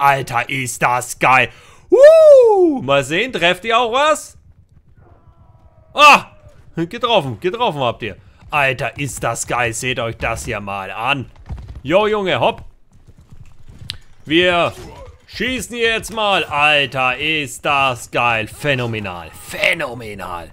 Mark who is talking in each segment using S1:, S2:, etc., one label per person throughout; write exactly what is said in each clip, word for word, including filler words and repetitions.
S1: Alter, ist das geil. Uh, mal sehen, trefft ihr auch was? Ah, getroffen, getroffen habt ihr. Alter, ist das geil. Seht euch das hier mal an. Jo, Junge, hopp. Wir schießen jetzt mal. Alter, ist das geil. Phänomenal, phänomenal.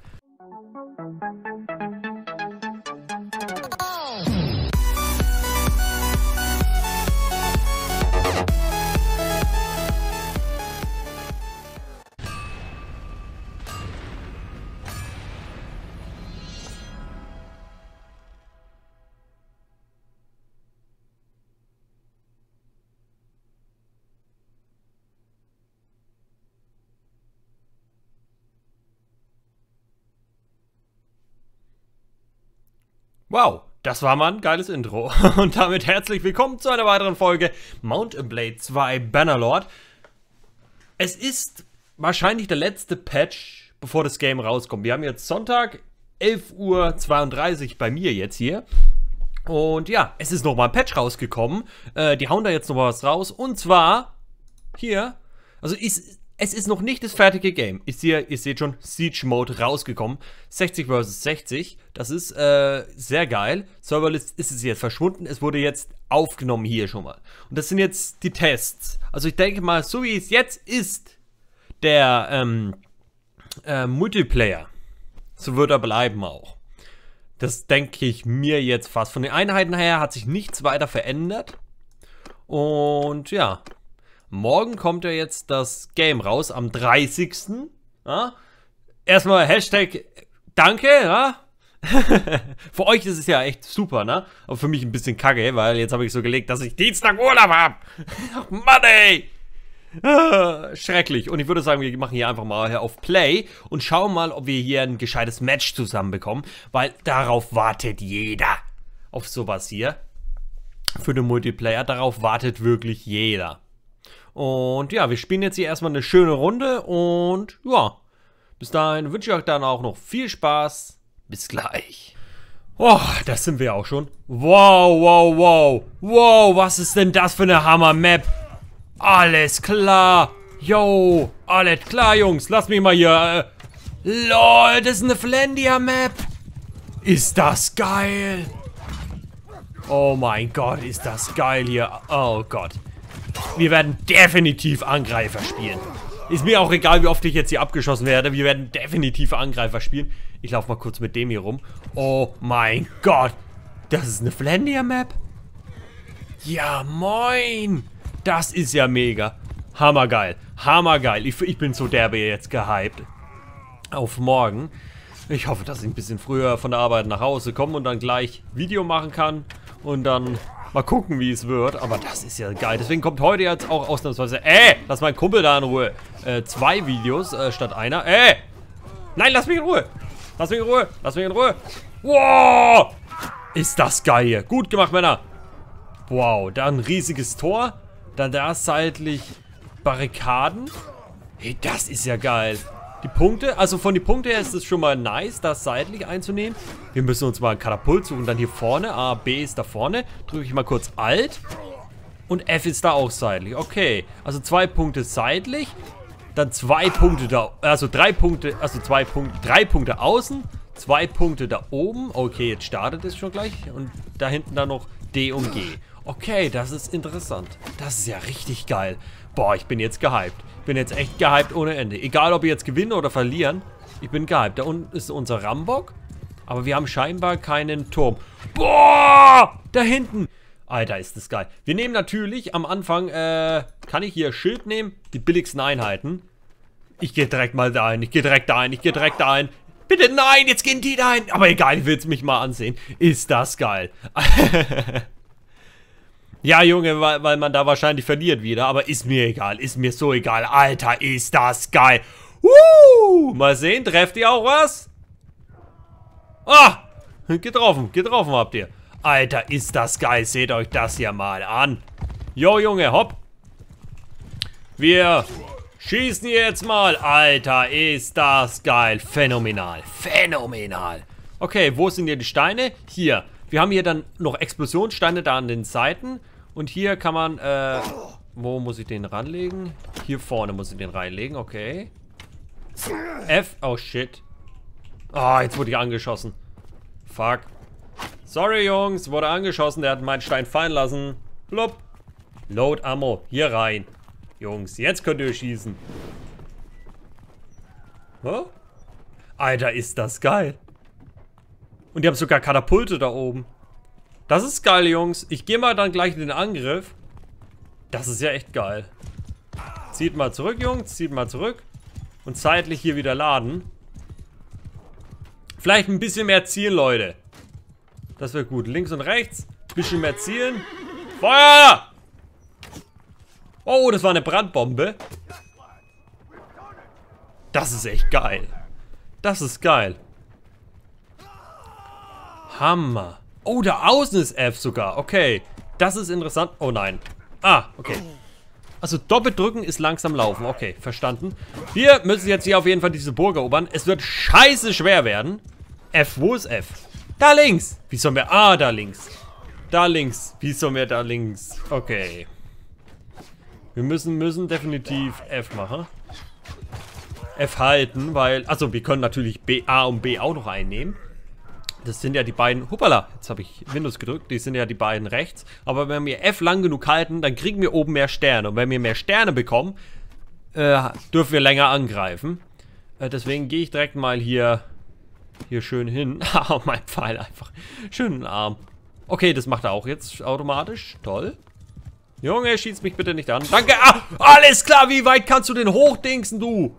S1: Wow, das war mal ein geiles Intro. Und damit herzlich willkommen zu einer weiteren Folge Mount and Blade zwei Bannerlord. Es ist wahrscheinlich der letzte Patch, bevor das Game rauskommt. Wir haben jetzt Sonntag, elf Uhr zweiunddreißig bei mir jetzt hier. Und ja, es ist nochmal ein Patch rausgekommen. Äh, die hauen da jetzt nochmal was raus. Und zwar hier, also ist... Es ist noch nicht das fertige Game. Ich sehe, ihr seht schon, Siege Mode rausgekommen. sechzig versus sechzig. Das ist äh, sehr geil. Serverlist ist es jetzt verschwunden. Es wurde jetzt aufgenommen hier schon mal. Und das sind jetzt die Tests. Also ich denke mal, so wie es jetzt ist, der ähm, äh, Multiplayer, so wird er bleiben auch. Das denke ich mir jetzt fast. Von den Einheiten her hat sich nichts weiter verändert. Und ja. Morgen kommt ja jetzt das Game raus, am dreißigsten Ja? Erstmal Hashtag Danke, ja? Für euch ist es ja echt super, ne? Aber für mich ein bisschen kacke, weil jetzt habe ich so gelegt, dass ich Dienstag Urlaub habe. Ach Mann, ey! Ah, schrecklich. Und ich würde sagen, wir machen hier einfach mal auf Play und schauen mal, ob wir hier ein gescheites Match zusammenbekommen, weil darauf wartet jeder. Auf sowas hier. Für den Multiplayer, darauf wartet wirklich jeder. Und ja, wir spielen jetzt hier erstmal eine schöne Runde und ja, bis dahin wünsche ich euch dann auch noch viel Spaß. Bis gleich. Oh, das sind wir auch schon. Wow, wow, wow. Wow, was ist denn das für eine Hammer-Map? Alles klar. Yo, alles klar, Jungs. Lasst mich mal hier. Äh, lol, das ist eine Flendia-Map. Ist das geil. Oh mein Gott, ist das geil hier. Oh Gott. Wir werden definitiv Angreifer spielen. Ist mir auch egal, wie oft ich jetzt hier abgeschossen werde. Wir werden definitiv Angreifer spielen. Ich laufe mal kurz mit dem hier rum. Oh mein Gott. Das ist eine Flendia-Map? Ja, moin. Das ist ja mega. Hammergeil. Hammergeil. Ich, ich bin so derbe jetzt gehypt. Auf morgen. Ich hoffe, dass ich ein bisschen früher von der Arbeit nach Hause komme und dann gleich Video machen kann. Und dann... mal gucken, wie es wird, aber das ist ja geil. Deswegen kommt heute jetzt auch ausnahmsweise... Ey, lass meinen Kumpel da in Ruhe. Äh, zwei Videos äh, statt einer. Ey! Nein, lass mich in Ruhe! Lass mich in Ruhe! Lass mich in Ruhe! Wow! Ist das geil hier. Gut gemacht, Männer. Wow, da ein riesiges Tor. Dann da seitlich Barrikaden. Hey, das ist ja geil. Die Punkte, also von den Punkten her ist es schon mal nice, das seitlich einzunehmen. Wir müssen uns mal ein Katapult suchen, dann hier vorne. A, B ist da vorne. Drücke ich mal kurz Alt. Und F ist da auch seitlich. Okay, also zwei Punkte seitlich. Dann zwei Punkte da, also drei Punkte, also zwei Punkte, drei Punkte außen. Zwei Punkte da oben. Okay, jetzt startet es schon gleich. Und da hinten dann noch D und G. Okay, das ist interessant. Das ist ja richtig geil. Boah, ich bin jetzt gehypt. Ich bin jetzt echt gehypt ohne Ende. Egal, ob wir jetzt gewinnen oder verlieren. Ich bin gehypt. Da unten ist unser Rambock. Aber wir haben scheinbar keinen Turm. Boah! Da hinten. Alter, ist das geil. Wir nehmen natürlich am Anfang, äh, kann ich hier Schild nehmen? Die billigsten Einheiten. Ich gehe direkt mal da ein. Ich gehe direkt da ein. Ich gehe direkt da ein. Bitte, nein, jetzt gehen die da ein. Aber egal, ich will es mich mal ansehen. Ist das geil. Ja, Junge, weil, weil man da wahrscheinlich verliert wieder. Aber ist mir egal. Ist mir so egal. Alter, ist das geil. Uh, mal sehen, trefft ihr auch was? Ah, getroffen. Getroffen habt ihr. Alter, ist das geil. Seht euch das hier mal an. Jo, Junge, hopp. Wir schießen jetzt mal. Alter, ist das geil. Phänomenal. Phänomenal. Okay, wo sind hier die Steine? Hier. Wir haben hier dann noch Explosionssteine da an den Seiten. Und hier kann man, äh, Wo muss ich den ranlegen? Hier vorne muss ich den reinlegen, okay. F, oh shit. Ah, oh, jetzt wurde ich angeschossen. Fuck. Sorry, Jungs, wurde angeschossen, der hat meinen Stein fallen lassen. Blub. Load Ammo, hier rein. Jungs, jetzt könnt ihr schießen. Oh? Alter, ist das geil. Und die haben sogar Katapulte da oben. Das ist geil, Jungs. Ich gehe mal dann gleich in den Angriff. Das ist ja echt geil. Zieht mal zurück, Jungs. Zieht mal zurück. Und zeitlich hier wieder laden. Vielleicht ein bisschen mehr zielen, Leute. Das wäre gut. Links und rechts. Ein bisschen mehr zielen. Feuer! Oh, das war eine Brandbombe. Das ist echt geil. Das ist geil. Hammer. Oh, da außen ist F sogar. Okay. Das ist interessant. Oh nein. Ah, okay. Also doppelt drücken ist langsam laufen. Okay, verstanden. Wir müssen jetzt hier auf jeden Fall diese Burg erobern. Es wird scheiße schwer werden. F, wo ist F? Da links. Wie sollen wir... Ah, da links. Da links. Wie sollen wir da links? Okay. Wir müssen, müssen definitiv F machen. F halten, weil... Also, wir können natürlich B, A und B auch noch einnehmen. Das sind ja die beiden... Hoppala, jetzt habe ich Windows gedrückt. Die sind ja die beiden rechts. Aber wenn wir F lang genug halten, dann kriegen wir oben mehr Sterne. Und wenn wir mehr Sterne bekommen, äh, dürfen wir länger angreifen. Äh, deswegen gehe ich direkt mal hier... Hier schön hin. Ah, mein Pfeil einfach. Schönen Arm. Okay, das macht er auch jetzt automatisch. Toll. Junge, schieß mich bitte nicht an. Danke. Ah, alles klar. Wie weit kannst du den hochdingsen, du?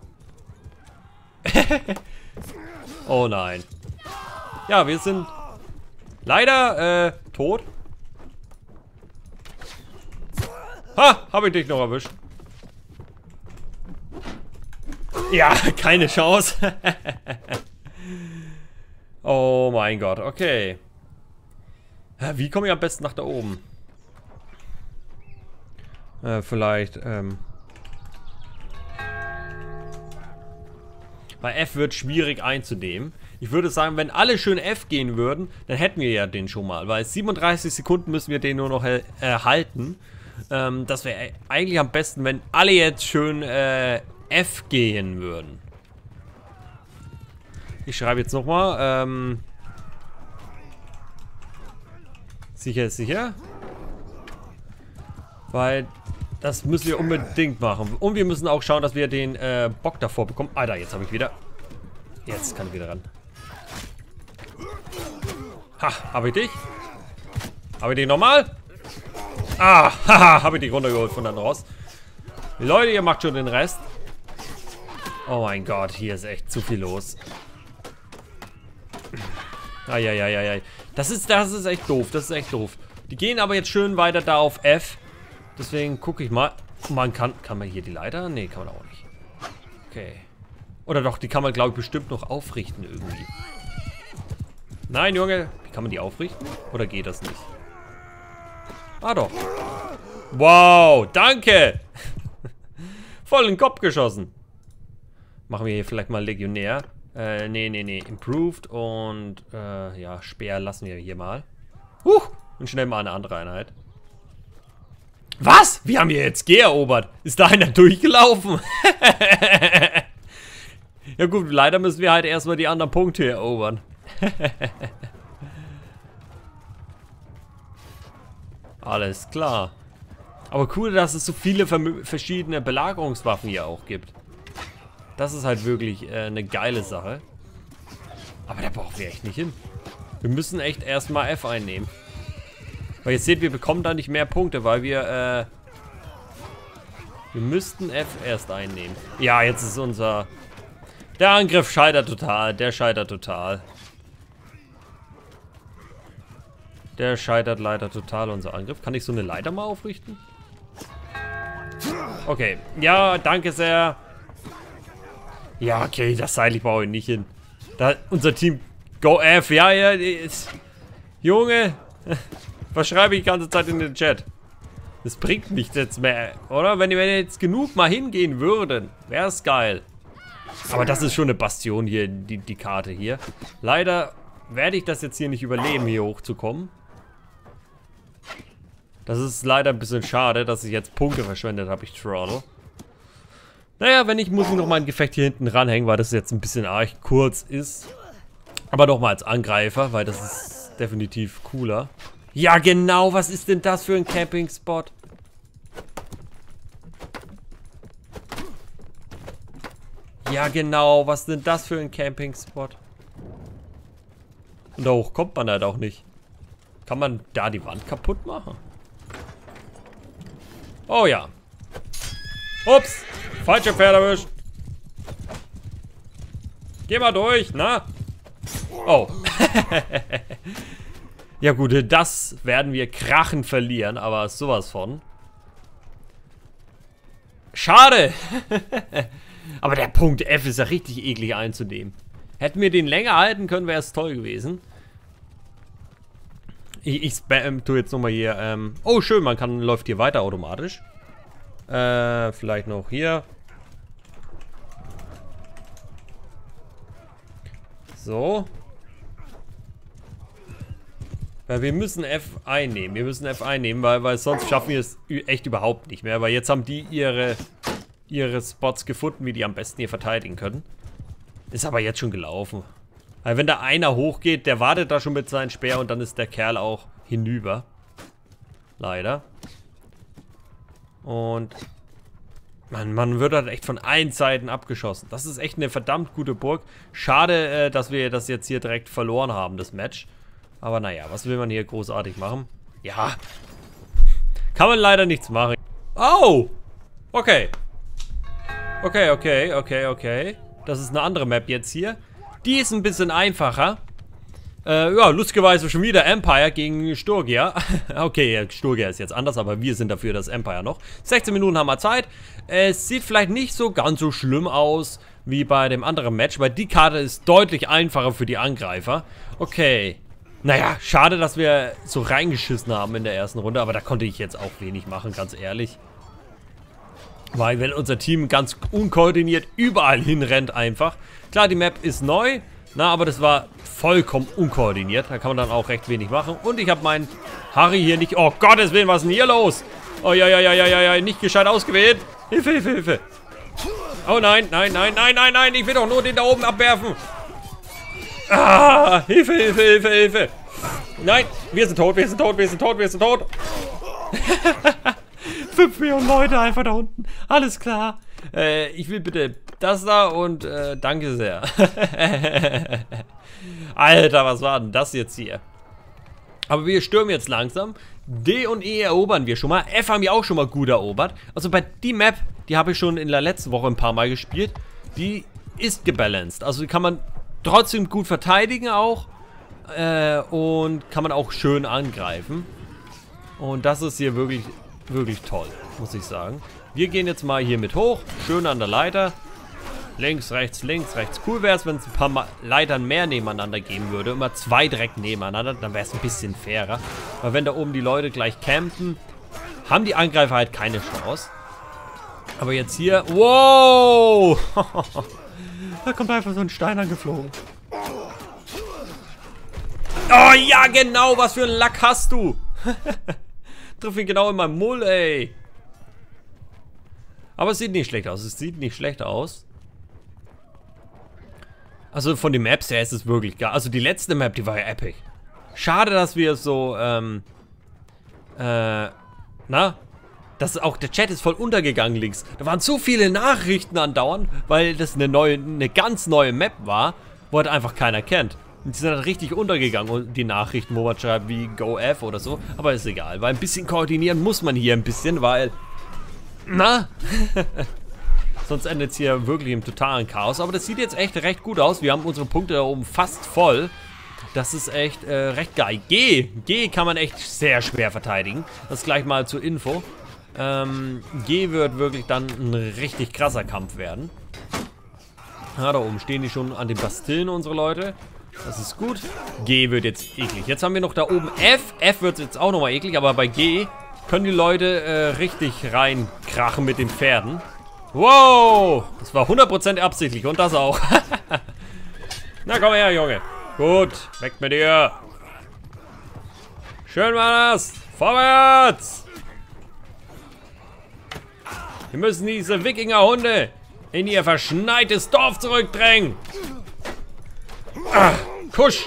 S1: Oh nein. Ja, wir sind leider äh, tot. Ha, habe ich dich noch erwischt. Ja, keine Chance. Oh mein Gott, okay. Wie komme ich am besten nach da oben? Äh, vielleicht, ähm... Bei F wird schwierig einzunehmen. Ich würde sagen, wenn alle schön F gehen würden, dann hätten wir ja den schon mal. Weil siebenunddreißig Sekunden müssen wir den nur noch erhalten. Äh, ähm, das wäre eigentlich am besten, wenn alle jetzt schön äh, F gehen würden. Ich schreibe jetzt nochmal. Ähm, sicher ist sicher. Weil das müssen wir unbedingt machen. Und wir müssen auch schauen, dass wir den äh, Bock davor bekommen. Alter, jetzt habe ich wieder. Jetzt kann ich wieder ran. Ha, habe ich dich? Habe ich dich nochmal? Ah, haha, habe ich dich runtergeholt von dann raus. Leute, ihr macht schon den Rest. Oh mein Gott, hier ist echt zu viel los. Eieieiei. Das ist, das ist echt doof. Das ist echt doof. Die gehen aber jetzt schön weiter da auf F. Deswegen gucke ich mal. Man kann. Kann man hier die Leiter? Nee, kann man auch nicht. Okay. Oder doch, die kann man, glaube ich, bestimmt noch aufrichten irgendwie. Nein, Junge. Wie kann man die aufrichten? Oder geht das nicht? Ah, doch. Wow, danke. Voll in den Kopf geschossen. Machen wir hier vielleicht mal Legionär. Äh, nee, nee, nee. Improved und, äh, ja, Speer lassen wir hier mal. Huch! Und schnell mal eine andere Einheit. Was? Wir haben hier jetzt G erobert. Ist da einer durchgelaufen? Ja gut, leider müssen wir halt erstmal die anderen Punkte erobern. Alles klar. Aber cool, dass es so viele verschiedene Belagerungswaffen hier auch gibt. Das ist halt wirklich äh, eine geile Sache. Aber da brauchen wir echt nicht hin. Wir müssen echt erstmal F einnehmen. Weil jetzt seht, wir bekommen da nicht mehr Punkte, weil wir, äh... wir müssten F erst einnehmen. Ja, jetzt ist unser... Der Angriff scheitert total. Der scheitert total. Der scheitert leider total, unser Angriff. Kann ich so eine Leiter mal aufrichten? Okay. Ja, danke sehr. Ja, okay, das Seil, ich brauche ihn nicht hin. Da, unser Team... Go F, ja, ja. Ist, Junge. Was schreibe ich die ganze Zeit in den Chat? Das bringt nichts jetzt mehr, oder? Wenn wir jetzt genug mal hingehen würden, wäre es geil. Aber das ist schon eine Bastion hier, die, die Karte hier. Leider werde ich das jetzt hier nicht überleben, hier hochzukommen. Das ist leider ein bisschen schade, dass ich jetzt Punkte verschwendet habe, ich Throttle. Naja, wenn nicht, muss ich noch mal ein Gefecht hier hinten ranhängen, weil das jetzt ein bisschen arg kurz ist. Aber doch mal als Angreifer, weil das ist definitiv cooler. Ja, genau, was ist denn das für ein Camping-Spot? Ja, genau, was ist denn das für ein Camping-Spot? Und da hoch kommt man halt auch nicht. Kann man da die Wand kaputt machen? Oh ja. Ups, falsche Pferd erwischt. Geh mal durch, na? Oh. Ja gut, das werden wir krachend verlieren, aber sowas von. Schade. Aber der Punkt F ist ja richtig eklig einzunehmen. Hätten wir den länger halten können, wäre es toll gewesen. Ich, ich spam, tu jetzt nochmal hier. Ähm, oh, schön, man kann, läuft hier weiter automatisch. Äh, vielleicht noch hier. So. Weil wir müssen F einnehmen. Wir müssen F einnehmen, weil, weil sonst schaffen wir es echt überhaupt nicht mehr. Weil jetzt haben die ihre, ihre Spots gefunden, wie die am besten hier verteidigen können. Ist aber jetzt schon gelaufen. Weil wenn da einer hochgeht, der wartet da schon mit seinem Speer und dann ist der Kerl auch hinüber. Leider. Und man, man wird halt echt von allen Seiten abgeschossen. Das ist echt eine verdammt gute Burg. Schade, äh, dass wir das jetzt hier direkt verloren haben, das Match. Aber naja, was will man hier großartig machen? Ja. Kann man leider nichts machen. Oh! Okay. Okay, okay, okay, okay. Das ist eine andere Map jetzt hier. Die ist ein bisschen einfacher. Äh, ja, lustigerweise schon wieder Empire gegen Sturgia. Okay, Sturgia ist jetzt anders, aber wir sind dafür das Empire noch. sechzehn Minuten haben wir Zeit. Es sieht vielleicht nicht so ganz so schlimm aus wie bei dem anderen Match, weil die Karte ist deutlich einfacher für die Angreifer. Okay. Naja, schade, dass wir so reingeschissen haben in der ersten Runde, aber da konnte ich jetzt auch wenig machen, ganz ehrlich. Weil wenn unser Team ganz unkoordiniert überall hinrennt einfach. Klar, die Map ist neu, na, aber das war vollkommen unkoordiniert. Da kann man dann auch recht wenig machen. Und ich habe meinen Harry hier nicht... Oh Gottes Willen, was ist denn hier los? Oh ja, ja, ja, ja, ja, ja, nicht gescheit ausgewählt. Hilfe, Hilfe, Hilfe. Oh nein, nein, nein, nein, nein, nein, ich will doch nur den da oben abwerfen. Ah, Hilfe, Hilfe, Hilfe, Hilfe. Nein, wir sind tot, wir sind tot, wir sind tot, wir sind tot. Fünf Millionen Leute einfach da unten. Alles klar. Äh, ich will bitte das da und äh, danke sehr. Alter, was war denn das jetzt hier? Aber wir stürmen jetzt langsam. D und E erobern wir schon mal. F haben wir auch schon mal gut erobert. Also bei die Map, die habe ich schon in der letzten Woche ein paar Mal gespielt. Die ist gebalanced. Also die kann man trotzdem gut verteidigen auch. Äh, und kann man auch schön angreifen. Und das ist hier wirklich... wirklich toll, muss ich sagen. Wir gehen jetzt mal hier mit hoch. Schön an der Leiter. Links, rechts, links, rechts. Cool wäre es, wenn es ein paar mal Leitern mehr nebeneinander geben würde. Immer zwei direkt nebeneinander. Dann wäre es ein bisschen fairer. Weil wenn da oben die Leute gleich campen, haben die Angreifer halt keine Chance. Aber jetzt hier... Wow! Da kommt einfach so ein Stein angeflogen. Oh ja, genau. Was für ein Lack hast du? Triff ihn genau in meinem Mull, ey. Aber es sieht nicht schlecht aus. Es sieht nicht schlecht aus. Also von den Maps her ist es wirklich geil. Also die letzte Map, die war ja epic. Schade, dass wir so, ähm, äh, na? Das auch, der Chat ist voll untergegangen links. Da waren so viele Nachrichten andauernd, weil das eine neue, eine ganz neue Map war, wo halt einfach keiner kennt. Und die sind halt richtig untergegangen, und die Nachrichten, wo man schreibt wie Go F oder so. Aber ist egal, weil ein bisschen koordinieren muss man hier ein bisschen, weil... Na? Sonst endet es hier wirklich im totalen Chaos. Aber das sieht jetzt echt recht gut aus. Wir haben unsere Punkte da oben fast voll. Das ist echt äh, recht geil. G. G kann man echt sehr schwer verteidigen. Das gleich mal zur Info. Ähm, G wird wirklich dann ein richtig krasser Kampf werden. Ja, da oben stehen die schon an den Bastillen, unsere Leute. Das ist gut. G wird jetzt eklig. Jetzt haben wir noch da oben F. F wird jetzt auch nochmal eklig, aber bei G können die Leute äh, richtig reinkrachen mit den Pferden. Wow! Das war hundert Prozent absichtlich und das auch. Na komm her, Junge. Gut, weg mit dir. Schön war das. Vorwärts! Wir müssen diese Wikingerhunde in ihr verschneites Dorf zurückdrängen. Ah, kusch!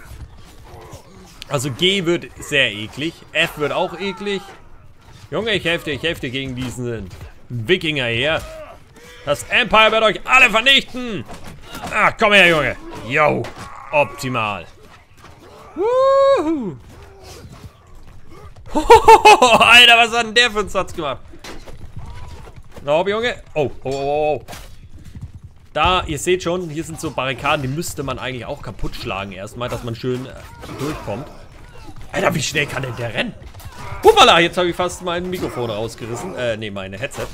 S1: Also G wird sehr eklig. F wird auch eklig. Junge, ich helfe dir, ich helfe dir gegen diesen Wikinger hier. Das Empire wird euch alle vernichten. Ah, komm her, Junge. Yo, optimal. Wuhu. Alter, was hat denn der für einen Satz gemacht? Na, no, Junge. Oh, oh, oh, oh. Da, ihr seht schon, hier sind so Barrikaden, die müsste man eigentlich auch kaputt schlagen erstmal, dass man schön äh, durchkommt. Alter, wie schnell kann denn der rennen? Hoppala, jetzt habe ich fast mein Mikrofon rausgerissen. Äh, nee, meine Headset.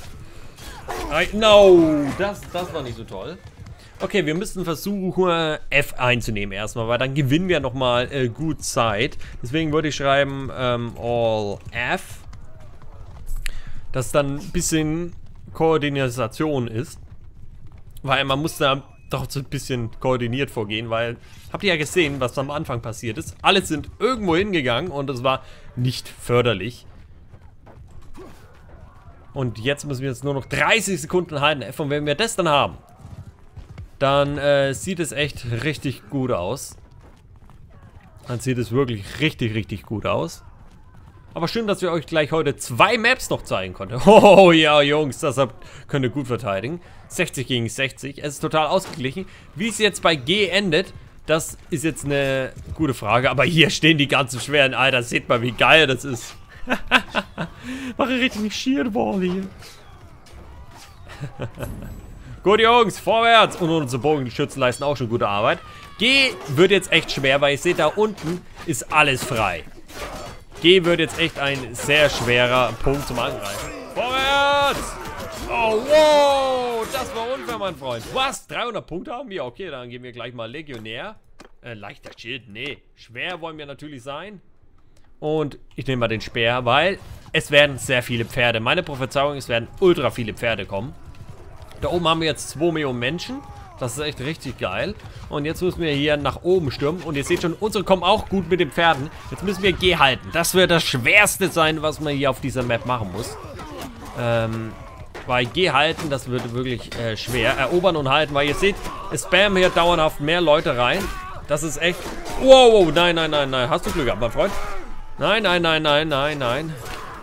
S1: No, das, das war nicht so toll. Okay, wir müssen versuchen, F einzunehmen erstmal, weil dann gewinnen wir nochmal äh, gut Zeit. Deswegen würde ich schreiben, ähm, All F. Dass dann ein bisschen Koordination ist. Weil man muss da doch so ein bisschen koordiniert vorgehen, weil, habt ihr ja gesehen, was am Anfang passiert ist. Alle sind irgendwo hingegangen und es war nicht förderlich. Und jetzt müssen wir jetzt nur noch dreißig Sekunden halten. F, und wenn wir das dann haben, dann äh, sieht es echt richtig gut aus. Dann sieht es wirklich richtig, richtig gut aus. Aber schön, dass wir euch gleich heute zwei Maps noch zeigen konnten. Oh ja, Jungs, das habt, könnt ihr gut verteidigen. sechzig gegen sechzig. Es ist total ausgeglichen. Wie es jetzt bei G endet, das ist jetzt eine gute Frage. Aber hier stehen die ganzen schweren. Alter, seht mal, wie geil das ist. Mache richtig Shearball hier. Gut, Jungs, vorwärts. Und unsere Bogenschützen leisten auch schon gute Arbeit. G wird jetzt echt schwer, weil ihr seht, da unten ist alles frei. G wird jetzt echt ein sehr schwerer Punkt zum Angreifen. Vorwärts! Oh, wow! Das war unfair, mein Freund. Was? dreihundert Punkte haben wir? Okay, dann gehen wir gleich mal Legionär. Äh, leichter Schild? Nee. Schwer wollen wir natürlich sein. Und ich nehme mal den Speer, weil es werden sehr viele Pferde. Meine Prophezeiung ist, es werden ultra viele Pferde kommen. Da oben haben wir jetzt zwei Millionen Menschen. Das ist echt richtig geil. Und jetzt müssen wir hier nach oben stürmen. Und ihr seht schon, unsere kommen auch gut mit den Pferden. Jetzt müssen wir G halten. Das wird das Schwerste sein, was man hier auf dieser Map machen muss. Ähm, weil G halten, das wird wirklich äh, schwer. Erobern und halten, weil ihr seht, es spammen hier dauerhaft mehr Leute rein. Das ist echt... Wow, wow, nein, nein, nein, nein. Hast du Glück gehabt, mein Freund? Nein, nein, nein, nein, nein, nein.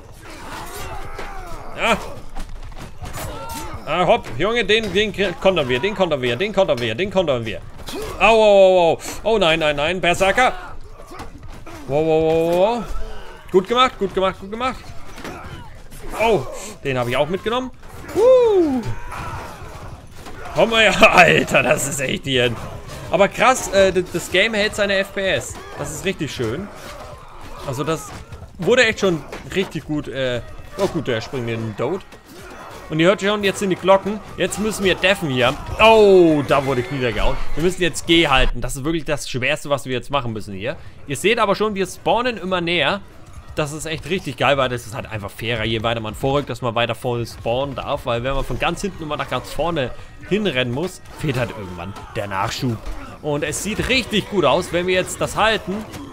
S1: Ja. Ah, hopp, Junge, den, den kontern wir, den kontern wir, den kontern wir, den kontern wir. Au, au, au, au. Oh, nein, nein, nein, Berserker. Wow, wow, wow, wow. Gut gemacht, gut gemacht, gut gemacht. Oh, den habe ich auch mitgenommen. Uh. Komm mal, ja, Alter, das ist echt hier. Aber krass, äh, das Game hält seine F P S. Das ist richtig schön. Also das wurde echt schon richtig gut. Äh, oh gut, der springt in den Dote. Und ihr hört schon, jetzt sind die Glocken. Jetzt müssen wir deffen hier. Oh, da wurde ich niedergehauen. Wir müssen jetzt G halten. Das ist wirklich das Schwerste, was wir jetzt machen müssen hier. Ihr seht aber schon, wir spawnen immer näher. Das ist echt richtig geil, weil das ist halt einfach fairer, je weiter man vorrückt, dass man weiter vorne spawnen darf. Weil wenn man von ganz hinten immer nach ganz vorne hinrennen muss, fehlt halt irgendwann der Nachschub. Und es sieht richtig gut aus, wenn wir jetzt das halten.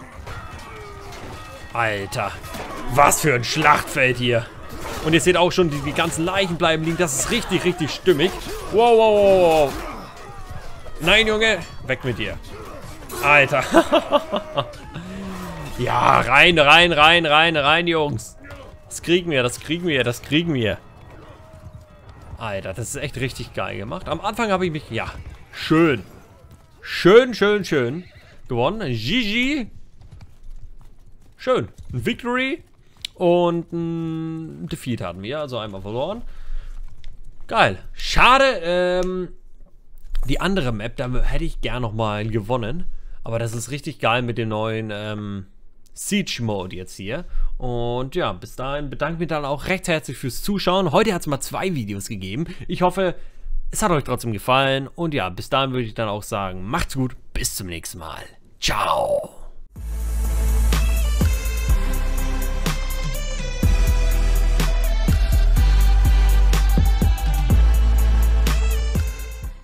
S1: Alter, was für ein Schlachtfeld hier. Und ihr seht auch schon, die, die ganzen Leichen bleiben liegen. Das ist richtig, richtig stimmig. Wow, wow, wow, wow. Nein, Junge, weg mit dir. Alter. Ja, rein, rein, rein, rein, rein, Jungs. Das kriegen wir, das kriegen wir, das kriegen wir. Alter, das ist echt richtig geil gemacht. Am Anfang habe ich mich, ja, schön. Schön, schön, schön gewonnen. G G. Schön. Ein Victory. Und ein Defeat hatten wir, also einmal verloren. Geil. Schade, ähm, die andere Map, da hätte ich gern nochmal gewonnen. Aber das ist richtig geil mit dem neuen ähm, Siege-Mode jetzt hier. Und ja, bis dahin bedanke ich mich dann auch recht herzlich fürs Zuschauen. Heute hat es mal zwei Videos gegeben. Ich hoffe, es hat euch trotzdem gefallen. Und ja, bis dahin würde ich dann auch sagen, macht's gut, bis zum nächsten Mal. Ciao.